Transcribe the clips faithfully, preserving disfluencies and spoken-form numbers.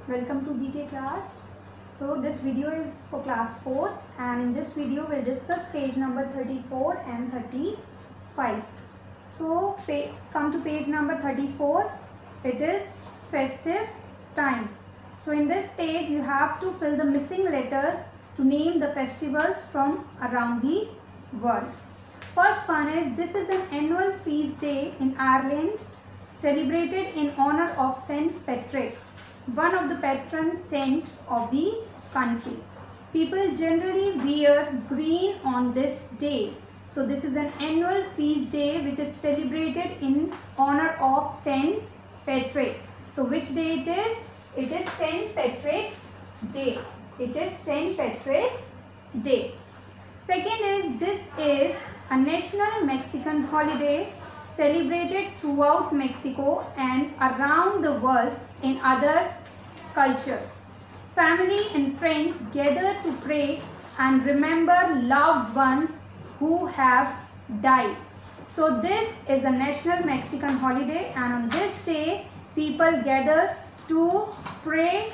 welcome to G K class. So this video is for class fourth, and in this video we'll discuss page number thirty-four and thirty-five. So come to page number thirty-four. It is festive time. So in this page you have to fill the missing letters to name the festivals from around the world. First one is, this is an annual feast day in Ireland celebrated in honor of Saint Patrick, one of the patron saints of the country. People generally wear green on this day. So this is an annual feast day which is celebrated in honor of Saint Patrick. So which day it is? It is Saint Patrick's Day. It is Saint Patrick's Day. Second is, this is a national Mexican holiday celebrated throughout Mexico and around the world in other cultures. Family and friends gather to pray and remember loved ones who have died. So this is a national Mexican holiday, and on this day people gather to pray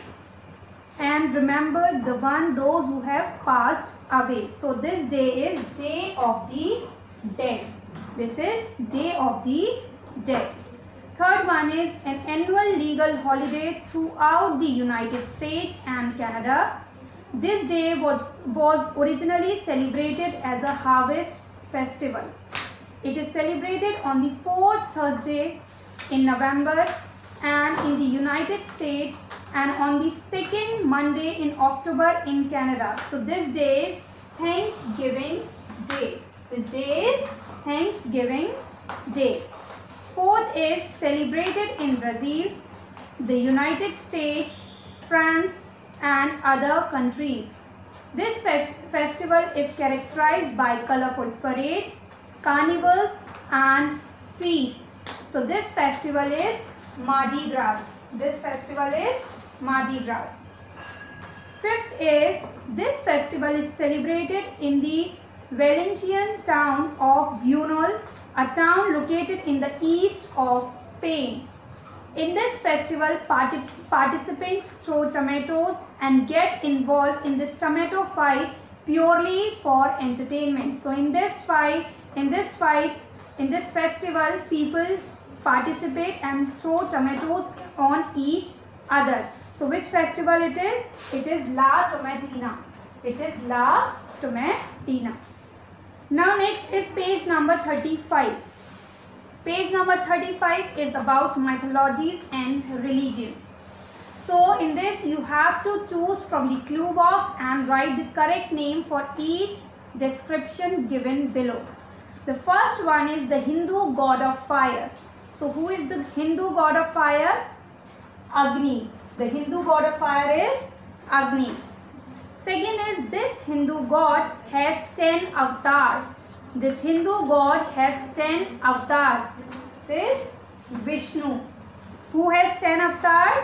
and remember the one those who have passed away. So this day is Day of the Dead. This is Day of the Dead. Third one is an annual legal holiday throughout the United States and Canada. This day was, was originally celebrated as a harvest festival. It is celebrated on the fourth Thursday in November and in the United States, and on the second Monday in October in Canada. So this day is Thanksgiving Day. This day is Thanksgiving Day. Fourth is celebrated in Brazil, the United States, France and other countries. This fe festival is characterized by colorful parades, carnivals and feasts. So this festival is Mardi Gras. This festival is Mardi Gras. Fifth is, this festival is celebrated in the Valencian town of Buñol, a town located in the east of Spain. In this festival, partic participants throw tomatoes and get involved in this tomato fight purely for entertainment. So in this fight, in this fight, in this festival, people participate and throw tomatoes on each other. So which festival it is? It is La Tomatina. It is La Tomatina. Now next is page number thirty-five. Page number thirty-five is about mythologies and religions. So in this you have to choose from the clue box and write the correct name for each description given below. The first one is the Hindu god of fire. So who is the Hindu god of fire? Agni. The Hindu god of fire is Agni. Second is, this Hindu god has ten avatars. This Hindu god has ten avatars. This is Vishnu. Who has ten avatars?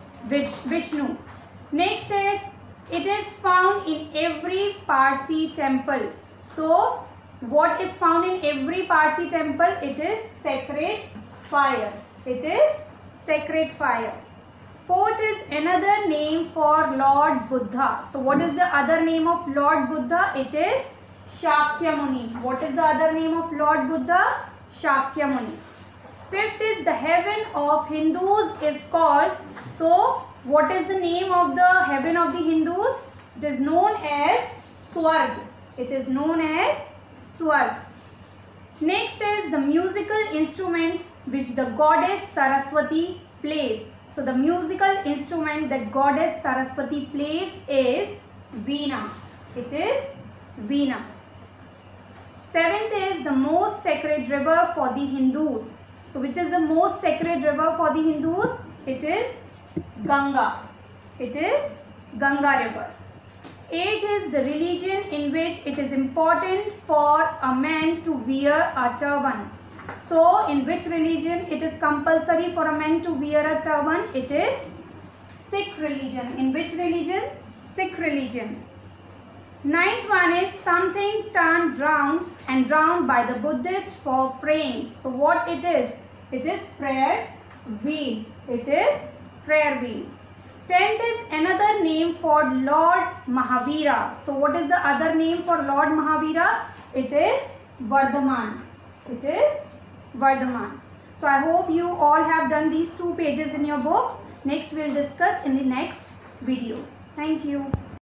Vishnu. Next is, it is found in every Parsi temple. So what is found in every Parsi temple? It is sacred fire. It is sacred fire. Fourth is another name for Lord Buddha. So what is the other name of Lord Buddha? It is Shakyamuni. What is the other name of Lord Buddha? Shakyamuni. Fifth is, the heaven of Hindus is called. So what is the name of the heaven of the Hindus? It is known as Swarg. It is known as Swarg. Next is the musical instrument which the goddess Saraswati plays. So the musical instrument that goddess Saraswati plays is Veena. It is Veena. Seventh is the most sacred river for the Hindus. So which is the most sacred river for the Hindus? It is Ganga. It is Ganga river. Eighth is the religion in which it is important for a man to wear a turban. So in which religion it is compulsory for a man to wear a turban? It is Sikh religion. In which religion? Sikh religion. Ninth one is something turned round and round by the Buddhists for praying. So what it is? It is prayer wheel. It is prayer wheel. tenth is another name for Lord Mahavira. So what is the other name for Lord Mahavira? It is Vardhaman. It is Vardhaman. So I hope you all have done these two pages in your book. Next we will discuss in the next video. Thank you.